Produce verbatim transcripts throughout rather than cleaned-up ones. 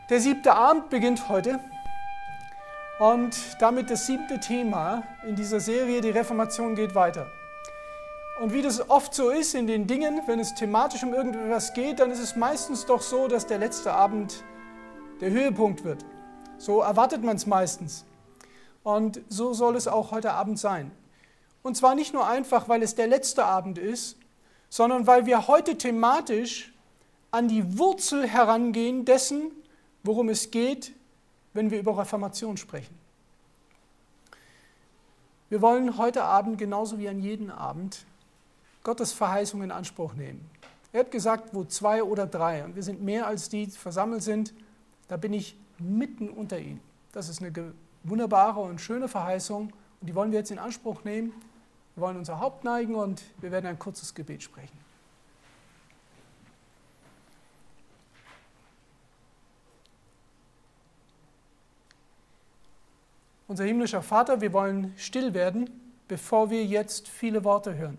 Der siebte Abend beginnt heute und damit das siebte Thema in dieser Serie, die Reformation geht weiter. Und wie das oft so ist in den Dingen, wenn es thematisch um irgendetwas geht, dann ist es meistens doch so, dass der letzte Abend der Höhepunkt wird. So erwartet man es meistens. Und so soll es auch heute Abend sein. Und zwar nicht nur einfach, weil es der letzte Abend ist, sondern weil wir heute thematisch an die Wurzel herangehen dessen, worum es geht, wenn wir über Reformation sprechen. Wir wollen heute Abend genauso wie an jedem Abend Gottes Verheißung in Anspruch nehmen. Er hat gesagt, wo zwei oder drei, und wir sind mehr als die, die versammelt sind, da bin ich mitten unter ihnen. Das ist eine wunderbare und schöne Verheißung und die wollen wir jetzt in Anspruch nehmen. Wir wollen unser Haupt neigen und wir werden ein kurzes Gebet sprechen. Unser himmlischer Vater, wir wollen still werden, bevor wir jetzt viele Worte hören.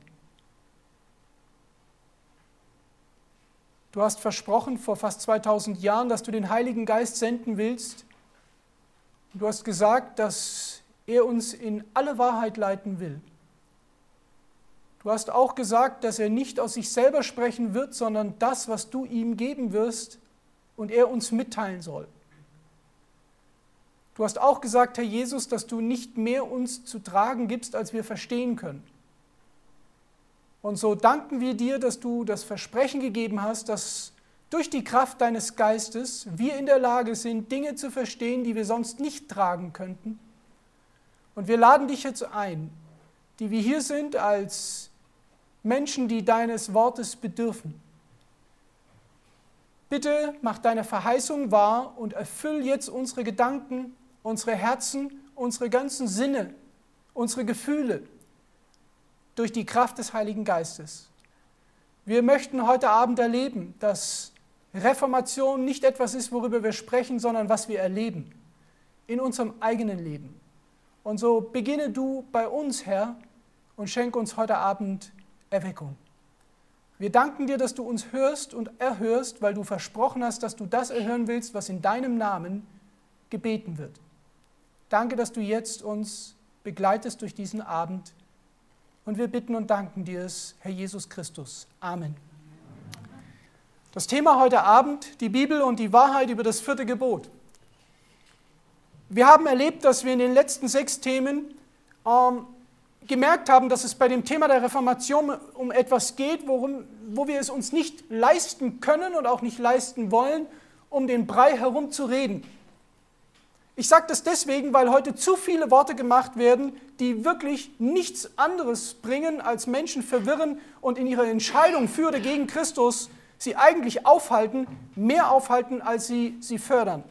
Du hast versprochen vor fast zweitausend Jahren, dass du den Heiligen Geist senden willst. Du hast gesagt, dass er uns in alle Wahrheit leiten will. Du hast auch gesagt, dass er nicht aus sich selber sprechen wird, sondern das, was du ihm geben wirst und er uns mitteilen soll. Du hast auch gesagt, Herr Jesus, dass du nicht mehr uns zu tragen gibst, als wir verstehen können. Und so danken wir dir, dass du das Versprechen gegeben hast, dass durch die Kraft deines Geistes wir in der Lage sind, Dinge zu verstehen, die wir sonst nicht tragen könnten. Und wir laden dich jetzt ein, die wir hier sind als Menschen, die deines Wortes bedürfen. Bitte mach deine Verheißung wahr und erfüll jetzt unsere Gedanken, unsere Herzen, unsere ganzen Sinne, unsere Gefühle durch die Kraft des Heiligen Geistes. Wir möchten heute Abend erleben, dass Reformation nicht etwas ist, worüber wir sprechen, sondern was wir erleben in unserem eigenen Leben. Und so beginne du bei uns, Herr, und schenke uns heute Abend Erweckung. Wir danken dir, dass du uns hörst und erhörst, weil du versprochen hast, dass du das erhören willst, was in deinem Namen gebeten wird. Danke, dass du jetzt uns begleitest durch diesen Abend. Und wir bitten und danken dir es, Herr Jesus Christus. Amen. Das Thema heute Abend, die Bibel und die Wahrheit über das vierte Gebot. Wir haben erlebt, dass wir in den letzten sechs Themen ähm, gemerkt haben, dass es bei dem Thema der Reformation um etwas geht, worum, wo wir es uns nicht leisten können und auch nicht leisten wollen, um den Brei herum zu reden. Ich sage das deswegen, weil heute zu viele Worte gemacht werden, die wirklich nichts anderes bringen, als Menschen verwirren und in ihrer Entscheidung für oder gegen Christus sie eigentlich aufhalten, mehr aufhalten, als sie sie fördern.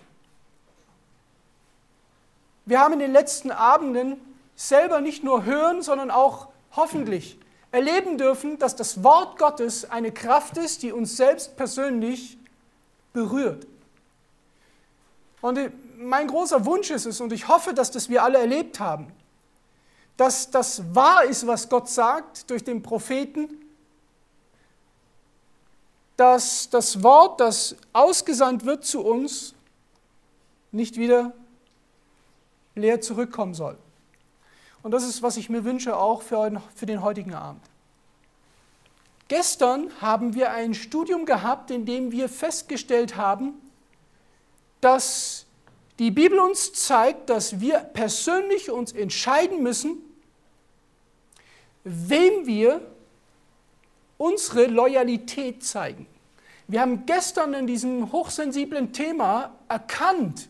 Wir haben in den letzten Abenden selber nicht nur hören, sondern auch hoffentlich erleben dürfen, dass das Wort Gottes eine Kraft ist, die uns selbst persönlich berührt. Und mein großer Wunsch ist es, und ich hoffe, dass das wir alle erlebt haben, dass das wahr ist, was Gott sagt durch den Propheten, dass das Wort, das ausgesandt wird zu uns, nicht wieder leer zurückkommen soll. Und das ist, was ich mir wünsche, auch für, für den heutigen Abend. Gestern haben wir ein Studium gehabt, in dem wir festgestellt haben, dass die Bibel uns zeigt, dass wir persönlich uns entscheiden müssen, wem wir unsere Loyalität zeigen. Wir haben gestern in diesem hochsensiblen Thema erkannt,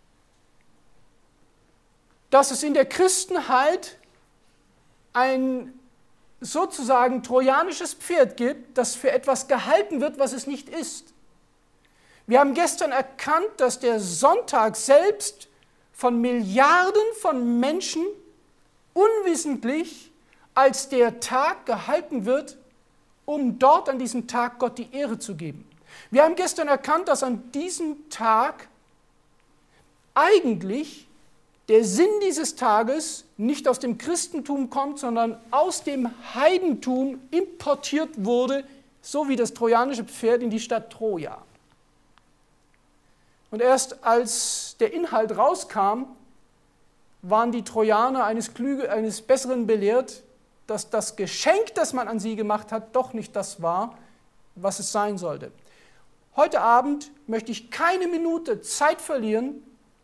dass es in der Christenheit ein sozusagen trojanisches Pferd gibt, das für etwas gehalten wird, was es nicht ist. Wir haben gestern erkannt, dass der Sonntag selbst von Milliarden von Menschen unwissentlich als der Tag gehalten wird, um dort an diesem Tag Gott die Ehre zu geben. Wir haben gestern erkannt, dass an diesem Tag eigentlich der Sinn dieses Tages nicht aus dem Christentum kommt, sondern aus dem Heidentum importiert wurde, so wie das trojanische Pferd in die Stadt Troja. Und erst als der Inhalt rauskam, waren die Trojaner eines, Klüge, eines Besseren belehrt, dass das Geschenk, das man an sie gemacht hat, doch nicht das war, was es sein sollte. Heute Abend möchte ich keine Minute Zeit verlieren,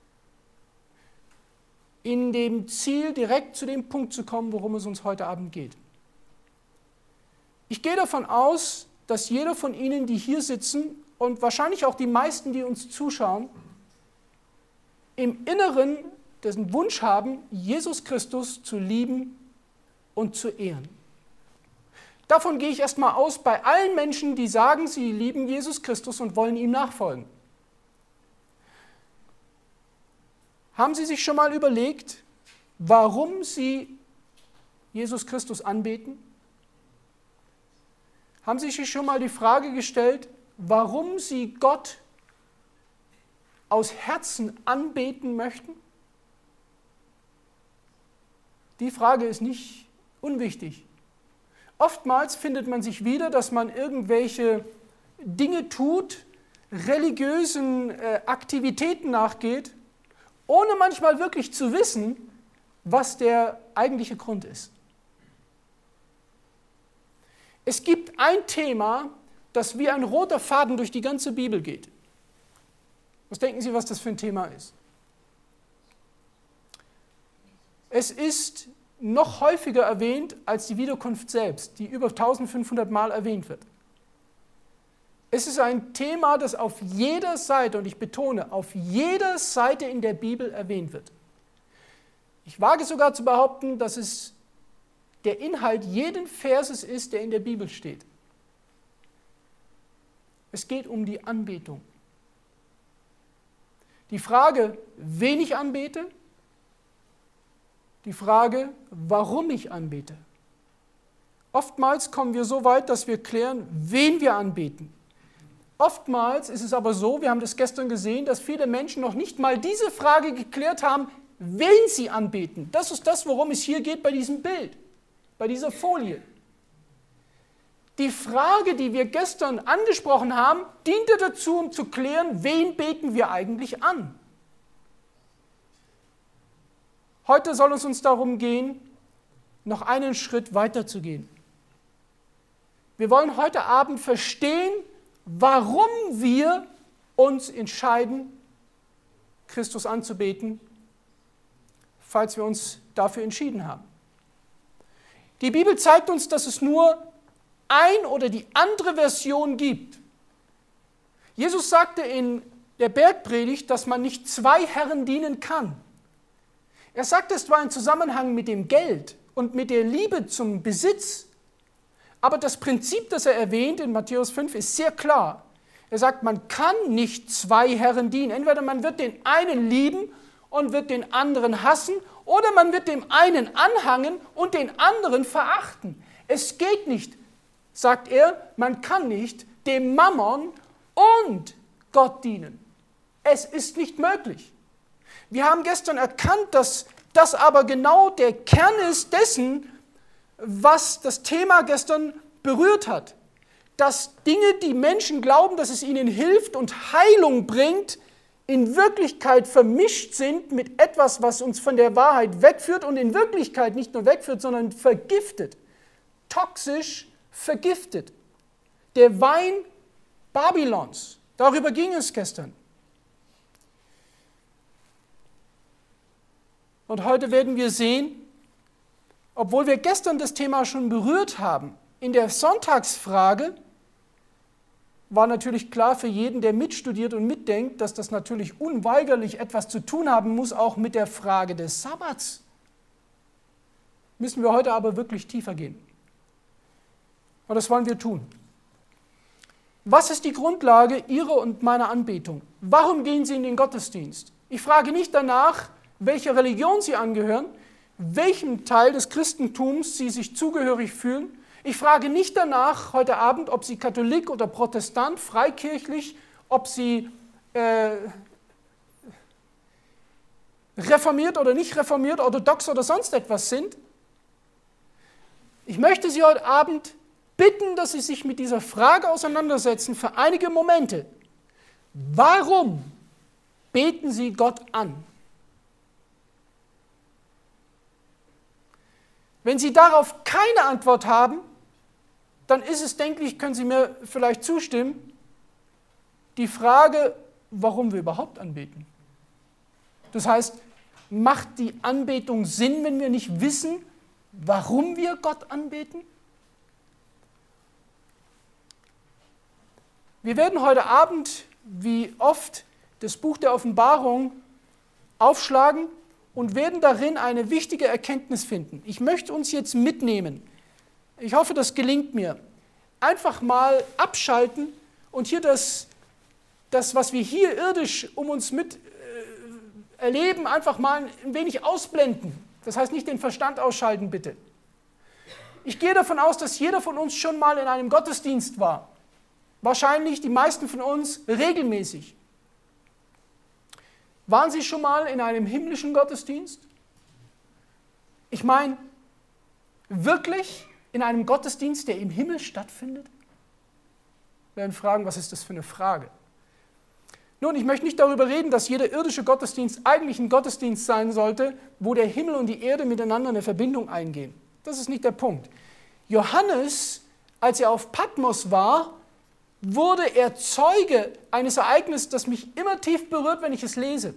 in dem Ziel direkt zu dem Punkt zu kommen, worum es uns heute Abend geht. Ich gehe davon aus, dass jeder von Ihnen, die hier sitzen, und wahrscheinlich auch die meisten, die uns zuschauen, im Inneren den Wunsch haben, Jesus Christus zu lieben und zu ehren. Davon gehe ich erstmal aus bei allen Menschen, die sagen, sie lieben Jesus Christus und wollen ihm nachfolgen. Haben Sie sich schon mal überlegt, warum Sie Jesus Christus anbeten? Haben Sie sich schon mal die Frage gestellt, warum Sie Gott aus Herzen anbeten möchten? Die Frage ist nicht unwichtig. Oftmals findet man sich wieder, dass man irgendwelche Dinge tut, religiösen äh, Aktivitäten nachgeht, ohne manchmal wirklich zu wissen, was der eigentliche Grund ist. Es gibt ein Thema, das wie ein roter Faden durch die ganze Bibel geht. Was denken Sie, was das für ein Thema ist? Es ist noch häufiger erwähnt als die Wiederkunft selbst, die über eintausendfünfhundert Mal erwähnt wird. Es ist ein Thema, das auf jeder Seite, und ich betone, auf jeder Seite in der Bibel erwähnt wird. Ich wage sogar zu behaupten, dass es der Inhalt jeden Verses ist, der in der Bibel steht. Es geht um die Anbetung. Die Frage, wen ich anbete, die Frage, warum ich anbete. Oftmals kommen wir so weit, dass wir klären, wen wir anbeten. Oftmals ist es aber so, wir haben das gestern gesehen, dass viele Menschen noch nicht mal diese Frage geklärt haben, wen sie anbeten. Das ist das, worum es hier geht bei diesem Bild, bei dieser Folie. Die Frage, die wir gestern angesprochen haben, diente dazu, um zu klären, wen beten wir eigentlich an. Heute soll es uns darum gehen, noch einen Schritt weiter zu gehen. Wir wollen heute Abend verstehen, warum wir uns entscheiden, Christus anzubeten, falls wir uns dafür entschieden haben. Die Bibel zeigt uns, dass es nur ein oder die andere Version gibt. Jesus sagte in der Bergpredigt, dass man nicht zwei Herren dienen kann. Er sagte es zwar im Zusammenhang mit dem Geld und mit der Liebe zum Besitz, aber das Prinzip, das er erwähnt in Matthäus fünf, ist sehr klar. Er sagt, man kann nicht zwei Herren dienen. Entweder man wird den einen lieben und wird den anderen hassen, oder man wird dem einen anhangen und den anderen verachten. Es geht nicht, sagt er, man kann nicht dem Mammon und Gott dienen. Es ist nicht möglich. Wir haben gestern erkannt, dass das aber genau der Kern ist dessen, was das Thema gestern berührt hat. Dass Dinge, die Menschen glauben, dass es ihnen hilft und Heilung bringt, in Wirklichkeit vermischt sind mit etwas, was uns von der Wahrheit wegführt und in Wirklichkeit nicht nur wegführt, sondern vergiftet, toxisch vergiftet. Der Wein Babylons, darüber ging es gestern. Und heute werden wir sehen, obwohl wir gestern das Thema schon berührt haben, in der Sonntagsfrage war natürlich klar für jeden, der mitstudiert und mitdenkt, dass das natürlich unweigerlich etwas zu tun haben muss, auch mit der Frage des Sabbats. Müssen wir heute aber wirklich tiefer gehen. Und das wollen wir tun. Was ist die Grundlage Ihrer und meiner Anbetung? Warum gehen Sie in den Gottesdienst? Ich frage nicht danach, welcher Religion Sie angehören, welchem Teil des Christentums Sie sich zugehörig fühlen. Ich frage nicht danach heute Abend, ob Sie Katholik oder Protestant, freikirchlich, ob Sie äh, reformiert oder nicht reformiert, orthodox oder sonst etwas sind. Ich möchte Sie heute Abend bitten, dass Sie sich mit dieser Frage auseinandersetzen für einige Momente. Warum beten sie Gott an? Wenn Sie darauf keine Antwort haben, dann ist es, denke ich, können Sie mir vielleicht zustimmen, die Frage, warum wir überhaupt anbeten. Das heißt, macht die Anbetung Sinn, wenn wir nicht wissen, warum wir Gott anbeten? Wir werden heute Abend, wie oft, das Buch der Offenbarung aufschlagen und werden darin eine wichtige Erkenntnis finden. Ich möchte uns jetzt mitnehmen. Ich hoffe, das gelingt mir. Einfach mal abschalten und hier das, das was wir hier irdisch um uns mit äh, erleben, einfach mal ein wenig ausblenden. Das heißt, nicht den Verstand ausschalten, bitte. Ich gehe davon aus, dass jeder von uns schon mal in einem Gottesdienst war. Wahrscheinlich die meisten von uns regelmäßig. Waren Sie schon mal in einem himmlischen Gottesdienst? Ich meine, wirklich in einem Gottesdienst, der im Himmel stattfindet? Wir werden fragen, was ist das für eine Frage? Nun, ich möchte nicht darüber reden, dass jeder irdische Gottesdienst eigentlich ein Gottesdienst sein sollte, wo der Himmel und die Erde miteinander eine Verbindung eingehen. Das ist nicht der Punkt. Johannes, als er auf Patmos war, wurde er Zeuge eines Ereignisses, das mich immer tief berührt, wenn ich es lese.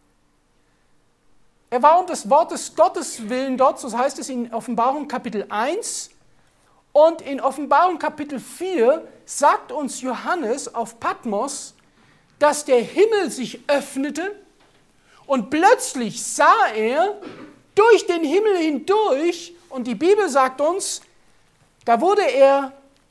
Er war um des Wortes Gottes willen dort, so heißt es in Offenbarung Kapitel eins, und in Offenbarung Kapitel vier sagt uns Johannes auf Patmos, dass der Himmel sich öffnete und plötzlich sah er durch den Himmel hindurch, und die Bibel sagt uns, da wurde er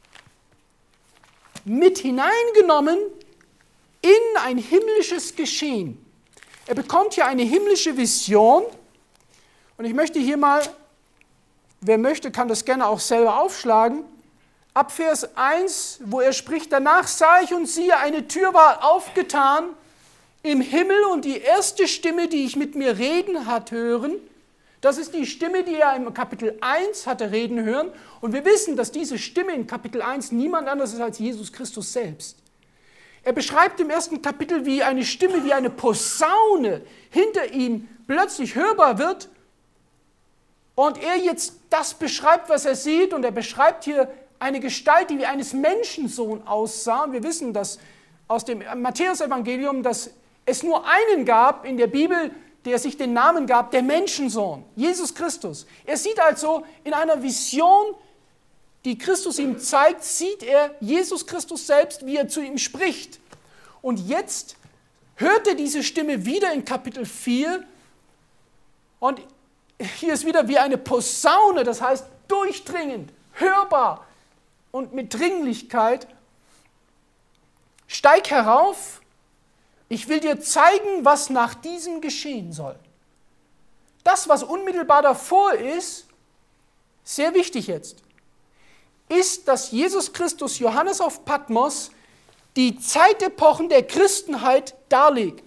mit hineingenommen in ein himmlisches Geschehen. Er bekommt hier eine himmlische Vision und ich möchte hier mal, wer möchte, kann das gerne auch selber aufschlagen, ab Vers eins, wo er spricht, danach sah ich und siehe, eine Tür war aufgetan im Himmel und die erste Stimme, die ich mit mir reden hat hören, das ist die Stimme, die er im Kapitel eins hatte reden hören. Und wir wissen, dass diese Stimme in Kapitel eins niemand anders ist als Jesus Christus selbst. Er beschreibt im ersten Kapitel, wie eine Stimme, wie eine Posaune hinter ihm plötzlich hörbar wird. Und er jetzt das beschreibt, was er sieht. Und er beschreibt hier eine Gestalt, die wie eines Menschensohn aussah. Und wir wissen, dass aus dem Matthäus-Evangelium, dass es nur einen gab in der Bibel, der sich den Namen gab, der Menschensohn, Jesus Christus. Er sieht also in einer Vision, die Christus ihm zeigt, sieht er Jesus Christus selbst, wie er zu ihm spricht. Und jetzt hört er diese Stimme wieder in Kapitel vier und hier ist wieder wie eine Posaune, das heißt durchdringend, hörbar und mit Dringlichkeit. Steig herauf, ich will dir zeigen, was nach diesem geschehen soll. Das, was unmittelbar davor ist, sehr wichtig jetzt, ist, dass Jesus Christus Johannes auf Patmos die Zeitepochen der Christenheit darlegt.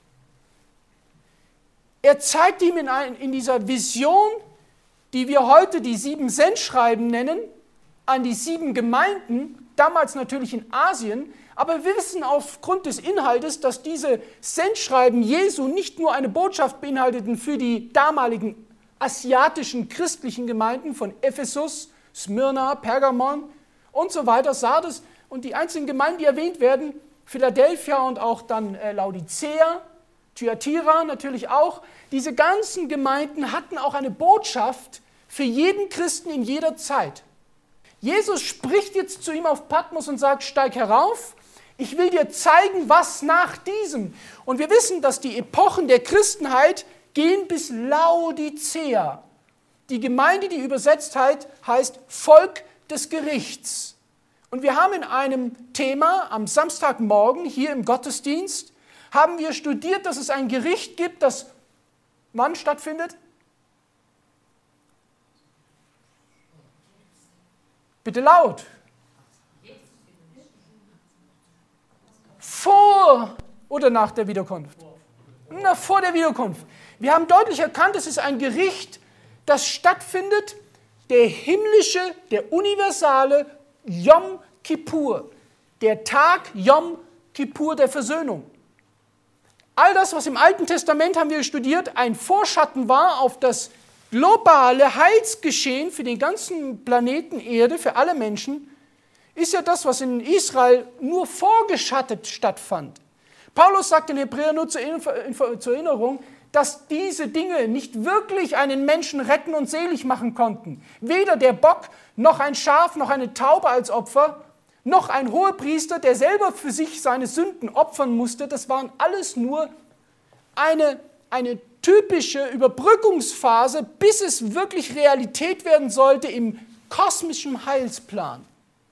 Er zeigt ihm in, ein, in dieser Vision, die wir heute die sieben Sendschreiben nennen, an die sieben Gemeinden, damals natürlich in Asien, aber wir wissen aufgrund des Inhaltes, dass diese Sendschreiben Jesu nicht nur eine Botschaft beinhalteten für die damaligen asiatischen christlichen Gemeinden von Ephesus, Smyrna, Pergamon und so weiter, Sardes und die einzelnen Gemeinden, die erwähnt werden, Philadelphia und auch dann äh, Laodicea, Thyatira natürlich auch. Diese ganzen Gemeinden hatten auch eine Botschaft für jeden Christen in jeder Zeit. Jesus spricht jetzt zu ihm auf Patmos und sagt, steig herauf, ich will dir zeigen, was nach diesem. Und wir wissen, dass die Epochen der Christenheit gehen bis Laodicea. Die Gemeinde, die übersetzt heißt Volk des Gerichts. Und wir haben in einem Thema am Samstagmorgen hier im Gottesdienst, haben wir studiert, dass es ein Gericht gibt, das wann stattfindet? Bitte laut. Vor oder nach der Wiederkunft? Na, vor der Wiederkunft. Wir haben deutlich erkannt, es ist ein Gericht, das stattfindet, der himmlische, der universale Yom Kippur, der Tag Yom Kippur der Versöhnung. all das, was im Alten Testament, haben wir studiert, ein Vorschatten war auf das globale Heilsgeschehen für den ganzen Planeten Erde, für alle Menschen, ist ja das, was in Israel nur vorgeschattet stattfand. Paulus sagt in Hebräer nur zur Erinnerung, dass diese Dinge nicht wirklich einen Menschen retten und selig machen konnten. Weder der Bock, noch ein Schaf, noch eine Taube als Opfer, noch ein Hohepriester, der selber für sich seine Sünden opfern musste. Das waren alles nur eine, eine typische Überbrückungsphase, bis es wirklich Realität werden sollte im kosmischen Heilsplan.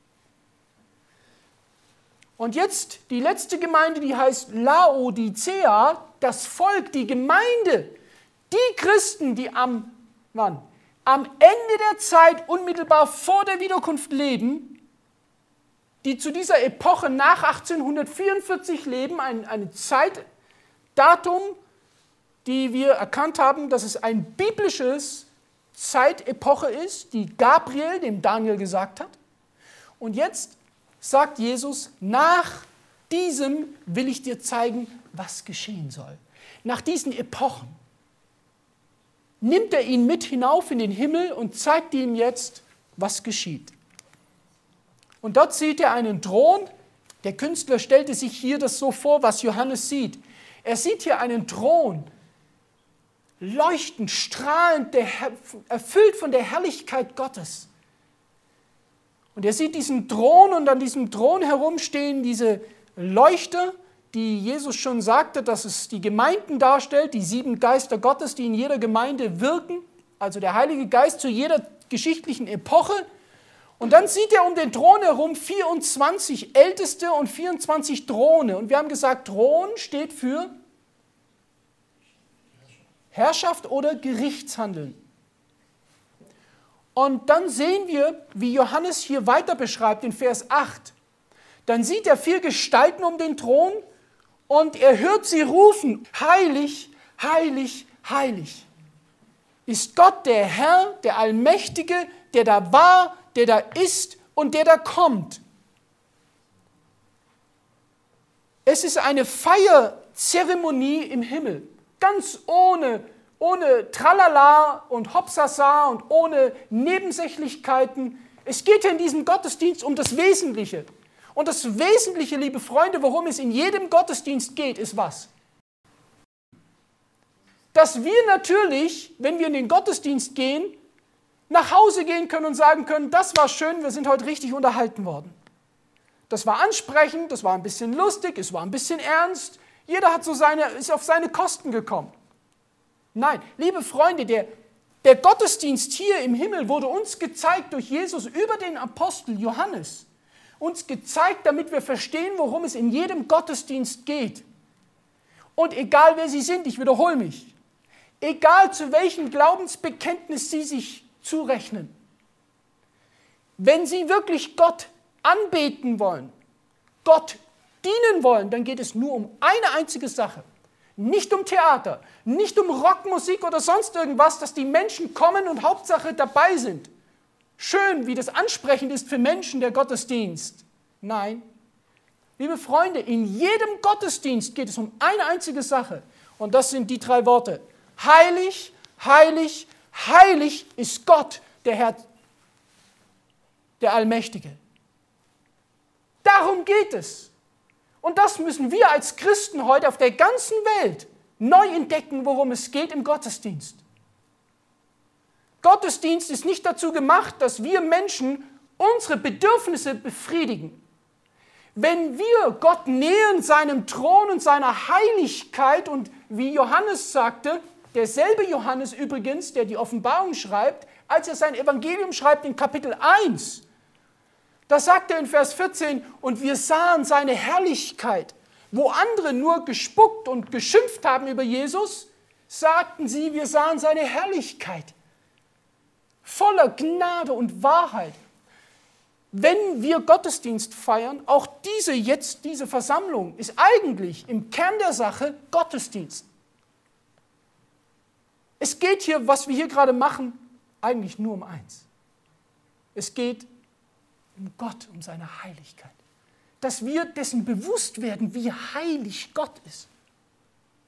Und jetzt die letzte Gemeinde, die heißt Laodicea, das Volk, die Gemeinde, die Christen, die am, wann? am Ende der Zeit unmittelbar vor der Wiederkunft leben, die zu dieser Epoche nach achtzehnhundertvierundvierzig leben, ein, ein Zeitdatum, die wir erkannt haben, dass es ein biblisches Zeitepoche ist, die Gabriel dem Daniel gesagt hat. Und jetzt sagt Jesus, nach diesem will ich dir zeigen, was geschehen soll. Nach diesen Epochen nimmt er ihn mit hinauf in den Himmel und zeigt ihm jetzt, was geschieht. Und dort sieht er einen Thron. Der Künstler stellte sich hier das so vor, was Johannes sieht. Er sieht hier einen Thron, leuchtend, strahlend, erfüllt von der Herrlichkeit Gottes. Und er sieht diesen Thron und an diesem Thron herum stehen diese Leuchter, die Jesus schon sagte, dass es die Gemeinden darstellt, die sieben Geister Gottes, die in jeder Gemeinde wirken, also der Heilige Geist zu jeder geschichtlichen Epoche. Und dann sieht er um den Thron herum vierundzwanzig Älteste und vierundzwanzig Throne. Und wir haben gesagt, Thron steht für Herrschaft oder Gerichtshandeln. Und dann sehen wir, wie Johannes hier weiter beschreibt in Vers acht. Dann sieht er vier Gestalten um den Thron und er hört sie rufen, heilig, heilig, heilig ist Gott, der Herr, der Allmächtige, der da war, der da ist und der da kommt. Es ist eine Feierzeremonie im Himmel, ganz ohne ohne Tralala und Hopsasa und ohne Nebensächlichkeiten. Es geht ja in diesem Gottesdienst um das Wesentliche. Und das Wesentliche, liebe Freunde, worum es in jedem Gottesdienst geht, ist was? Dass wir natürlich, wenn wir in den Gottesdienst gehen, nach Hause gehen können und sagen können, das war schön, wir sind heute richtig unterhalten worden. Das war ansprechend, das war ein bisschen lustig, es war ein bisschen ernst. Jeder hat so seine, ist auf seine Kosten gekommen. Nein, liebe Freunde, der, der Gottesdienst hier im Himmel wurde uns gezeigt durch Jesus über den Apostel Johannes. Uns gezeigt, damit wir verstehen, worum es in jedem Gottesdienst geht. Und egal wer Sie sind, ich wiederhole mich, egal zu welchem Glaubensbekenntnis Sie sich zurechnen, wenn Sie wirklich Gott anbeten wollen, Gott dienen wollen, dann geht es nur um eine einzige Sache. Nicht um Theater, nicht um Rockmusik oder sonst irgendwas, dass die Menschen kommen und Hauptsache dabei sind. Schön, wie das ansprechend ist für Menschen, der Gottesdienst. Nein, liebe Freunde, in jedem Gottesdienst geht es um eine einzige Sache. Und das sind die drei Worte. Heilig, heilig, heilig ist Gott, der Herr, der Allmächtige. Darum geht es. Und das müssen wir als Christen heute auf der ganzen Welt neu entdecken, worum es geht im Gottesdienst. Gottesdienst ist nicht dazu gemacht, dass wir Menschen unsere Bedürfnisse befriedigen. Wenn wir Gott nähern, seinem Thron und seiner Heiligkeit, und wie Johannes sagte, derselbe Johannes übrigens, der die Offenbarung schreibt, als er sein Evangelium schreibt in Kapitel eins, da sagt er in Vers vierzehn, und wir sahen seine Herrlichkeit. Wo andere nur gespuckt und geschimpft haben über Jesus, sagten sie, wir sahen seine Herrlichkeit. Voller Gnade und Wahrheit. Wenn wir Gottesdienst feiern, auch diese jetzt, diese Versammlung, ist eigentlich im Kern der Sache Gottesdienst. Es geht hier, was wir hier gerade machen, eigentlich nur um eins. Es geht um Gott, um seine Heiligkeit. Dass wir dessen bewusst werden, wie heilig Gott ist.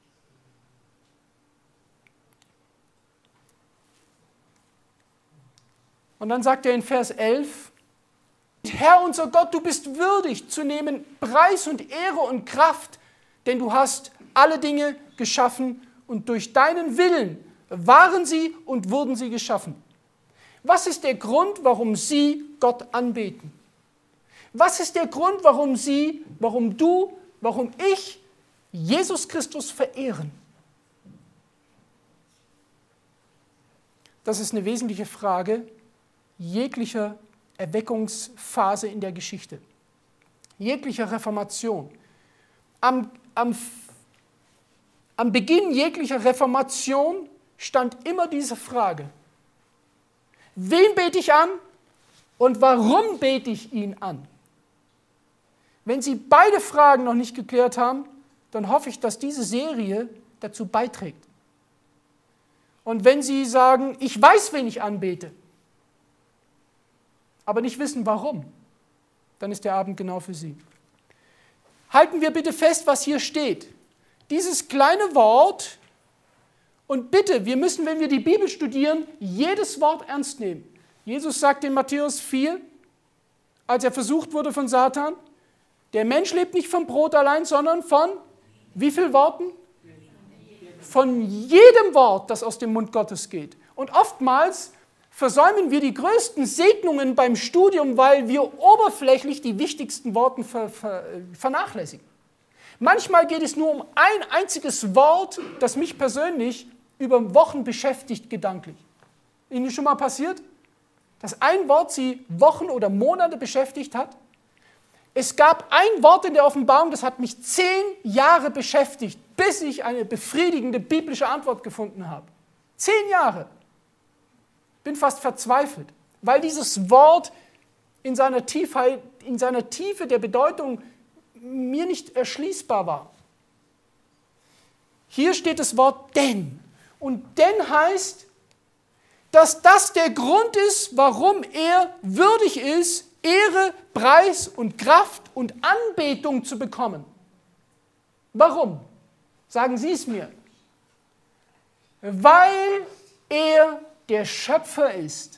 Und dann sagt er in Vers elf, Herr unser Gott, du bist würdig zu nehmen Preis und Ehre und Kraft, denn du hast alle Dinge geschaffen und durch deinen Willen waren sie und wurden sie geschaffen. Was ist der Grund, warum sie Gott anbeten? Was ist der Grund, warum sie, warum du, warum ich Jesus Christus verehren? Das ist eine wesentliche Frage jeglicher Erweckungsphase in der Geschichte, jeglicher Reformation. Am, am, am Beginn jeglicher Reformation stand immer diese Frage: Wen bete ich an und warum bete ich ihn an? Wenn Sie beide Fragen noch nicht geklärt haben, dann hoffe ich, dass diese Serie dazu beiträgt. Und wenn Sie sagen, ich weiß, wen ich anbete, aber nicht wissen, warum, dann ist der Abend genau für Sie. Halten wir bitte fest, was hier steht. Dieses kleine Wort, und bitte, wir müssen, wenn wir die Bibel studieren, jedes Wort ernst nehmen. Jesus sagt in Matthäus vier, als er versucht wurde von Satan, der Mensch lebt nicht vom Brot allein, sondern von wie vielen Worten? Von jedem Wort, das aus dem Mund Gottes geht. Und oftmals versäumen wir die größten Segnungen beim Studium, weil wir oberflächlich die wichtigsten Worte ver, ver, vernachlässigen. Manchmal geht es nur um ein einziges Wort, das mich persönlich über Wochen beschäftigt gedanklich. Ihnen schon mal passiert, dass ein Wort Sie Wochen oder Monate beschäftigt hat? Es gab ein Wort in der Offenbarung, das hat mich zehn Jahre beschäftigt, bis ich eine befriedigende biblische Antwort gefunden habe. Zehn Jahre. Bin fast verzweifelt, weil dieses Wort in seiner Tiefheit, in seiner Tiefe der Bedeutung mir nicht erschließbar war. Hier steht das Wort denn. Und denn heißt, dass das der Grund ist, warum er würdig ist, Ehre, Preis und Kraft und Anbetung zu bekommen. Warum? Sagen Sie es mir. Weil er der Schöpfer ist.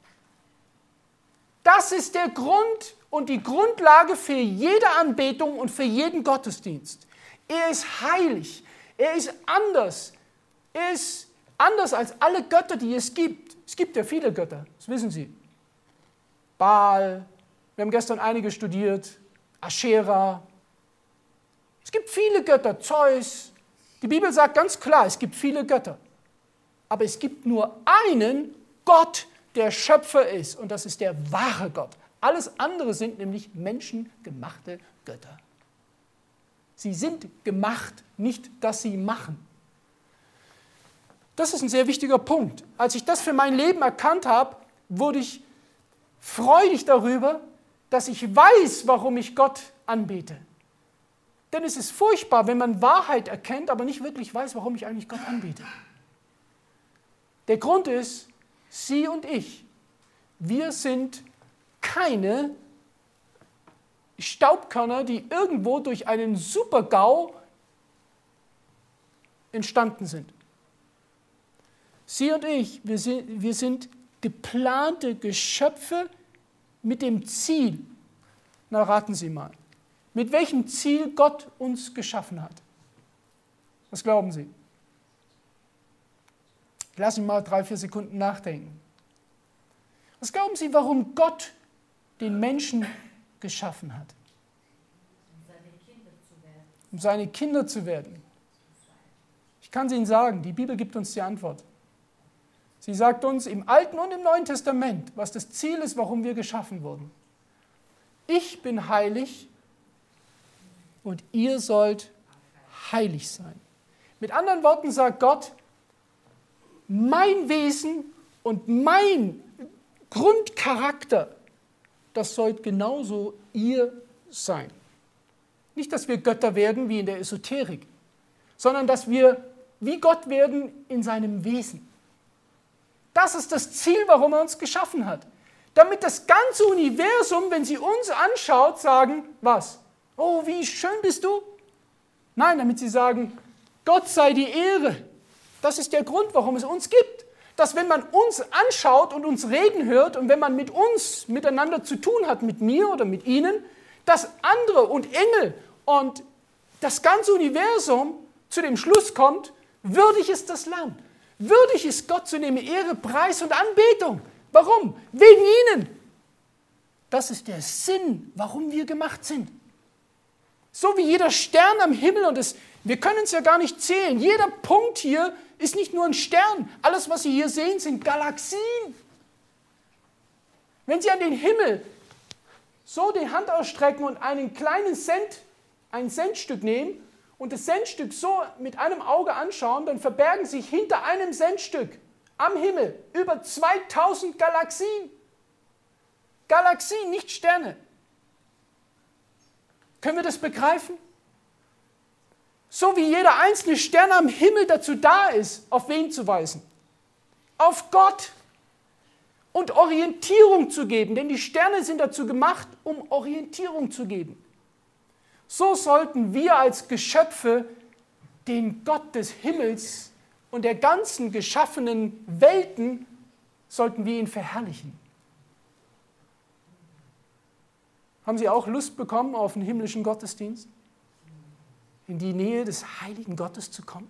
Das ist der Grund und die Grundlage für jede Anbetung und für jeden Gottesdienst. Er ist heilig, er ist anders, er ist anders als alle Götter, die es gibt. Es gibt ja viele Götter, das wissen Sie. Baal, wir haben gestern einige studiert, Aschera. Es gibt viele Götter, Zeus. Die Bibel sagt ganz klar, es gibt viele Götter. Aber es gibt nur einen Gott, der Schöpfer ist, und das ist der wahre Gott. Alles andere sind nämlich menschengemachte Götter. Sie sind gemacht, nicht, dass sie machen. Das ist ein sehr wichtiger Punkt. Als ich das für mein Leben erkannt habe, wurde ich freudig darüber, dass ich weiß, warum ich Gott anbete. Denn es ist furchtbar, wenn man Wahrheit erkennt, aber nicht wirklich weiß, warum ich eigentlich Gott anbete. Der Grund ist, Sie und ich, wir sind keine Staubkörner, die irgendwo durch einen Super-GAU entstanden sind. Sie und ich, wir sind, wir sind geplante Geschöpfe mit dem Ziel. Na, raten Sie mal, mit welchem Ziel Gott uns geschaffen hat. Was glauben Sie? Lass mich mal drei, vier Sekunden nachdenken. Was glauben Sie, warum Gott den Menschen geschaffen hat? Um seine Kinder zu werden. Ich kann es Ihnen sagen, die Bibel gibt uns die Antwort. Sie sagt uns im Alten und im Neuen Testament, was das Ziel ist, warum wir geschaffen wurden. Ich bin heilig und ihr sollt heilig sein. Mit anderen Worten sagt Gott, mein Wesen und mein Grundcharakter, das sollt genauso ihr sein. Nicht, dass wir Götter werden wie in der Esoterik, sondern dass wir wie Gott werden in seinem Wesen. Das ist das Ziel, warum er uns geschaffen hat. Damit das ganze Universum, wenn sie uns anschaut, sagen, was? Oh, wie schön bist du? Nein, damit sie sagen, Gott sei die Ehre. Das ist der Grund, warum es uns gibt. dass wenn man uns anschaut und uns reden hört und wenn man mit uns miteinander zu tun hat, mit mir oder mit Ihnen, dass andere und Engel und das ganze Universum zu dem Schluss kommt, würdig ist das Lamm. Würdig ist Gott, zu dem Ehre, Preis und Anbetung. Warum? Wegen Ihnen. Das ist der Sinn, warum wir gemacht sind. So wie jeder Stern am Himmel, und das, wir können es ja gar nicht zählen. Jeder Punkt hier ist nicht nur ein Stern. Alles, was Sie hier sehen, sind Galaxien. Wenn Sie an den Himmel so die Hand ausstrecken und einen kleinen Cent, ein Centstück nehmen und das Centstück so mit einem Auge anschauen, dann verbergen sich hinter einem Centstück am Himmel über zweitausend Galaxien. Galaxien, nicht Sterne. Können wir das begreifen? So wie jeder einzelne Stern am Himmel dazu da ist, auf wen zu weisen? Auf Gott. Und Orientierung zu geben, denn die Sterne sind dazu gemacht, um Orientierung zu geben. So sollten wir als Geschöpfe den Gott des Himmels und der ganzen geschaffenen Welten, sollten wir ihn verherrlichen. Haben Sie auch Lust bekommen auf einen himmlischen Gottesdienst? In die Nähe des heiligen Gottes zu kommen?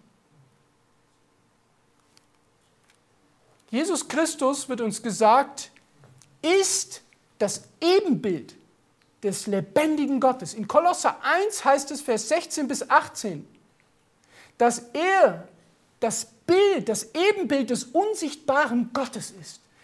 Jesus Christus, wird uns gesagt, ist das Ebenbild des lebendigen Gottes. In Kolosser eins heißt es, Vers sechzehn bis achtzehn, dass er das Bild, das Ebenbild des unsichtbaren Gottes ist.